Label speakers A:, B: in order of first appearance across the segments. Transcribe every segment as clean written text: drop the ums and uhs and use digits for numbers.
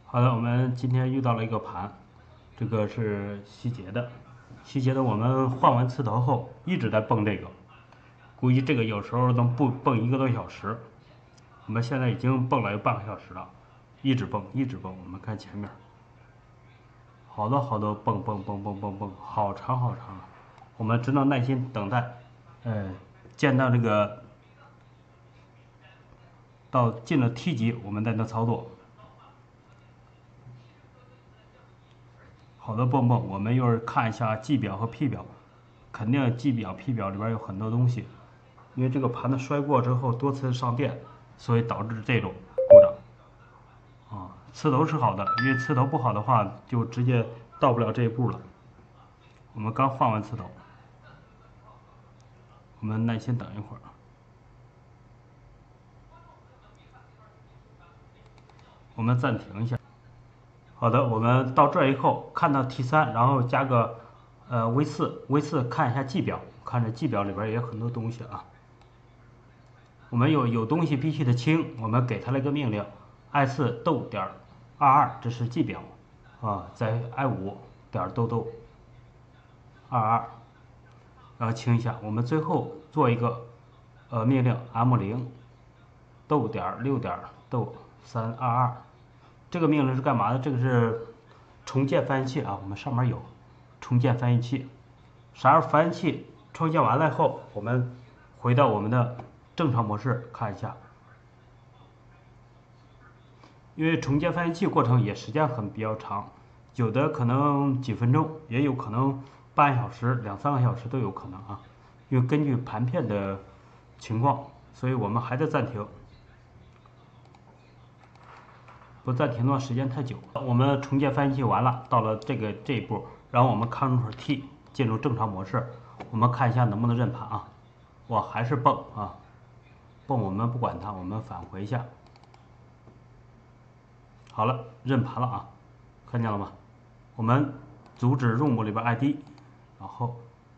A: 好的，我们今天遇到了一个盘，这个是希捷的，希捷的我们换完磁头后一直在蹦这个，估计这个有时候能蹦1个多小时。我们现在已经蹦了有半个小时了，一直蹦一直蹦。我们看前面，好多好多蹦，好长好长啊！我们只能耐心等待，见到这个到进了 T 级，我们再能操作。好的蹦，我们一会儿看一下 G 表和 P 表，肯定 G 表、P 表里边有很多东西，因为这个盘子摔过之后多次上电，所以导致这种故障。磁头是好的，因为磁头不好的话就直接到不了这一步了。我们刚换完磁头，我们耐心等一会儿。我们暂停一下。好的，我们到这以后看到 T3，然后加个V4看一下 G 表，看着 G 表里边也有很多东西啊。我们有东西必须得清，我们给它了一个命令 ，i4 逗点22，这是 G 表啊，在 i5 点逗22，然后清一下。我们最后做一个命令 M0 逗点6点逗322，这个命令是干嘛的？这个是重建翻译器啊，我们上面有重建翻译器。啥时候翻译器重建完了后，我们回到我们的正常模式看一下。因为重建翻译器过程也时间比较长，有的可能几分钟，也有可能半小时、2、3个小时都有可能啊。因为根据盘片的情况，所以我们还得暂停。不暂停的话时间太久。我们重建翻译器完了，到了这一步，然后我们 Ctrl+T 进入正常模式，我们看一下能不能认盘啊。我还是蹦啊，蹦我们不管它，我们返回一下。好了，认盘了啊，看见了吗？我们阻止 ROM 里边 ID， 然后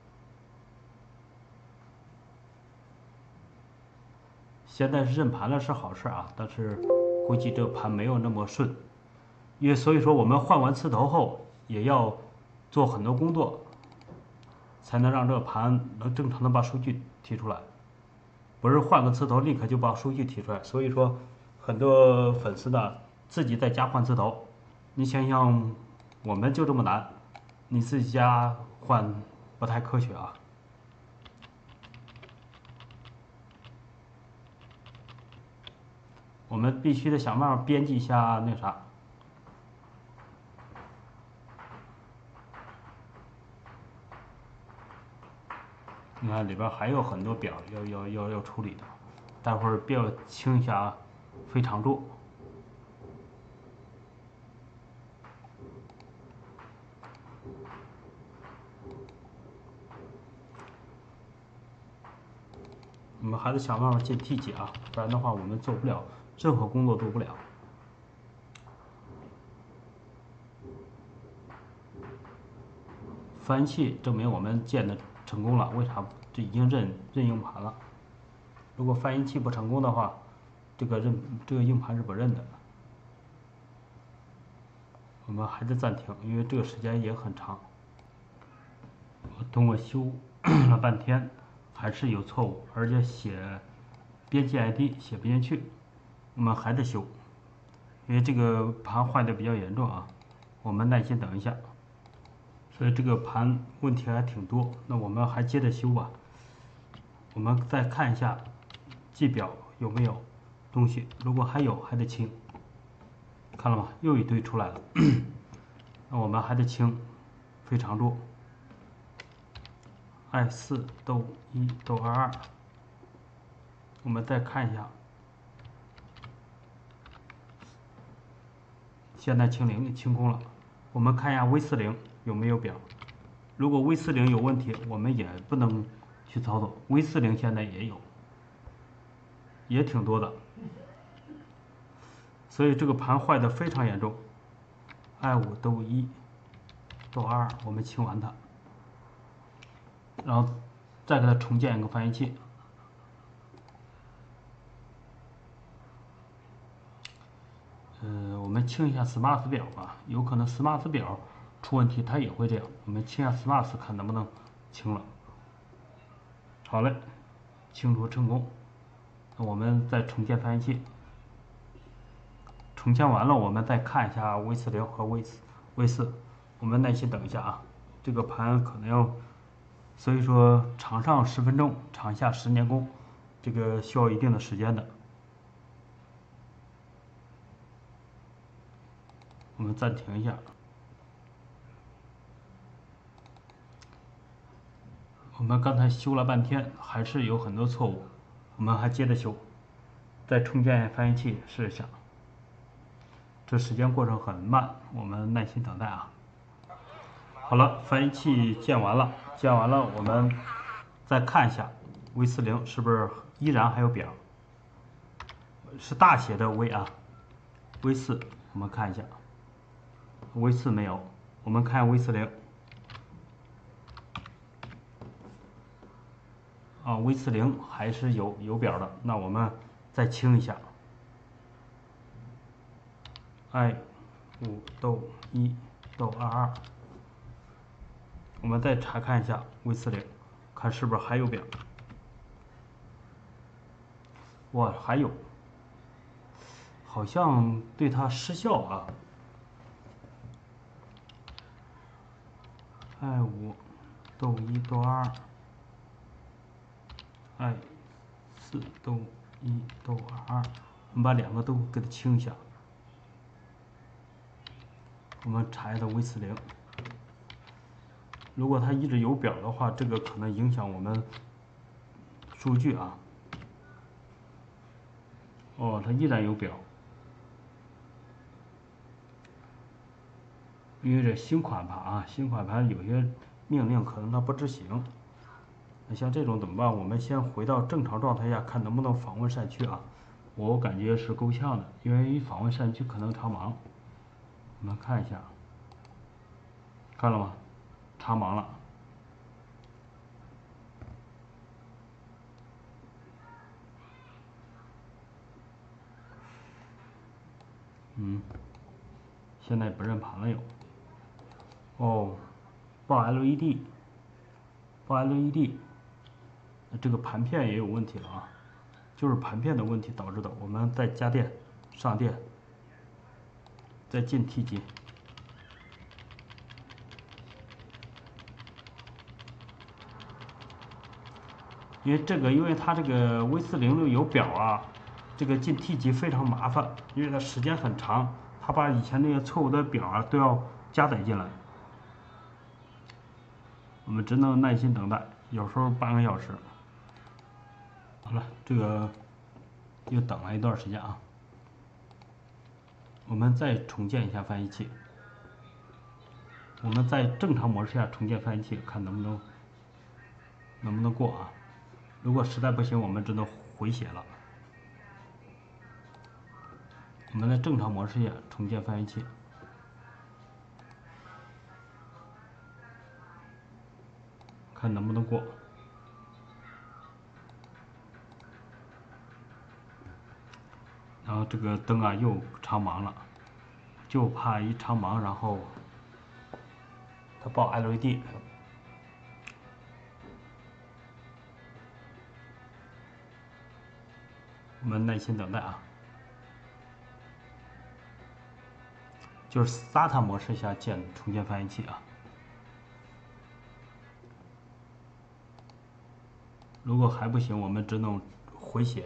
A: 现在是认盘了是好事啊，但是估计这个盘没有那么顺，因为所以说我们换完磁头后也要做很多工作，才能让这个盘能正常的把数据提出来，不是换个磁头立刻就把数据提出来。所以说很多粉丝呢自己在家换磁头，你想想我们就这么难，你自己家换不太科学啊。我们必须得想办法编辑一下那啥。你看里边还有很多表要处理的，待会儿别要清一下非常柱。我们还得想办法进 T 级啊，不然的话我们做不了任何工作，做不了。翻译器证明我们建的成功了，为啥？这已经认硬盘了。如果翻译器不成功的话，这个硬盘是不认的。我们还得暂停，因为这个时间也很长。我通过修了半天，还是有错误，而且写编辑 ID 写不进去，我们还得修，因为这个盘坏的比较严重啊。我们耐心等一下。所以这个盘问题还挺多，那我们还接着修吧。我们再看一下 G 表有没有东西，如果还有还得清。看了吗？又一堆出来了。那我们还得清非常柱 i4 逗1逗22。我们再看一下，现在清空了。我们看一下 V40有没有表，如果 V40有问题，我们也不能去操作。V40现在也有，也挺多的，所以这个盘坏的非常严重。i5 逗1逗22，我们清完它，然后再给它重建一个翻译器。 我们清一下 SMART 表吧，有可能 SMART 表出问题，它也会这样。我们清一下 SMART 看能不能清了。好嘞，清除成功。那我们再重建翻译器。重建完了，我们再看一下 V40和 V4。我们耐心等一下啊，这个盘可能要，所以说长上10分钟，长下10年功，这个需要一定的时间的。我们暂停一下。我们刚才修了半天，还是有很多错误，我们还接着修，再重建翻译器试一下。这时间过程很慢，我们耐心等待啊。好了，翻译器建完了，我们再看一下 V40是不是依然还有表，是大写的 V 啊。V4我们看一下 ，V4没有，我们看 V40。啊 ，V40还是有表的，那我们再清一下。I5 逗1逗22，我们再查看一下 V40，看是不是还有表。哇，还有，好像对它失效啊。I5逗1逗2。I4逗1逗22，我们把两个都给它清一下。我们查一下 V40，如果它一直有表的话，这个可能影响我们数据啊。哦，它依然有表，因为这新款盘啊，新款盘有些命令可能它不执行。像这种怎么办？我们先回到正常状态下，看能不能访问扇区啊。我感觉是够呛的，因为访问扇区可能长忙。我们看一下，看了吗？长忙了。现在不认盘了又。哦，报 LED，报 LED，这个盘片也有问题了啊，就是盘片的问题导致的。我们再加电，上电，再进 T 级。因为它这个 V40有表啊，这个进 T 级非常麻烦，因为它时间很长，它把以前那些错误的表啊都要加载进来。我们只能耐心等待，有时候半个小时。好了，这个又等了一段时间啊。我们再重建一下翻译器，我们在正常模式下重建翻译器，看能不能过啊。如果实在不行，我们只能回血了。我们在正常模式下重建翻译器，看能不能过。然后这个灯啊又长忙了，就怕一长忙，然后它报 LED。我们耐心等待啊。就是 SATA 模式下重建翻译器啊。如果还不行，我们只能回血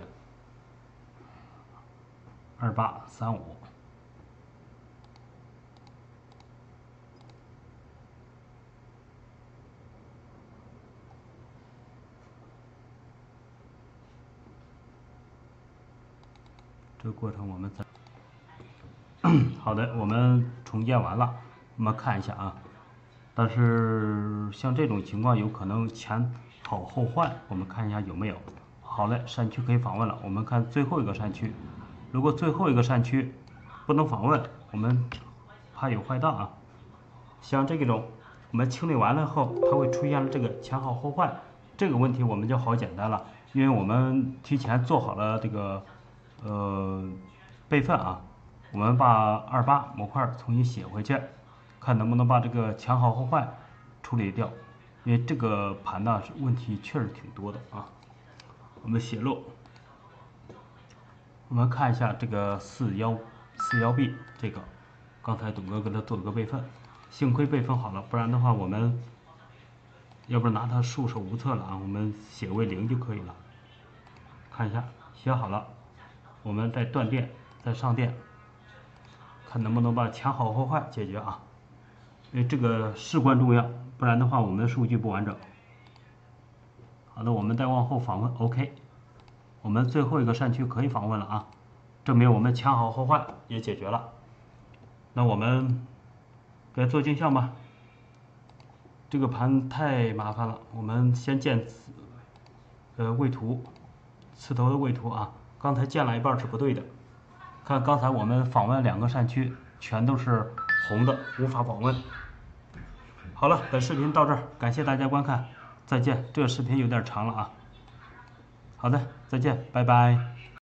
A: 2835。这个过程我们再好的，我们重建完了，我们看一下啊。但是像这种情况，有可能前好后坏，我们看一下有没有。好嘞，扇区可以访问了。我们看最后一个扇区，如果最后一个扇区不能访问，我们怕有坏档啊。像这种，我们清理完了后，它会出现这个前好后坏，这个问题我们就好简单了，因为我们提前做好了这个备份啊。 我们把28模块重新写回去，看能不能把这个强好后坏处理掉，因为这个盘呢问题确实挺多的啊。我们写漏，我们看一下这个41B 这个，刚才董哥给他做了个备份，幸亏备份好了，不然的话我们要不然拿它束手无策了啊。我们写为0就可以了。看一下写好了，我们再断电，再上电，看能不能把强好后坏解决啊。因为这个事关重要，不然的话我们的数据不完整。好的，我们再往后访问 OK， 我们最后一个扇区可以访问了啊，证明我们强好后坏也解决了。那我们该做镜像吧。这个盘太麻烦了，我们先建位图，刺头的位图啊，刚才建了一半是不对的。看刚才我们访问2个扇区全都是红的，无法访问。好了，本视频到这儿，感谢大家观看，再见。这个视频有点长了啊。好的，再见，拜拜。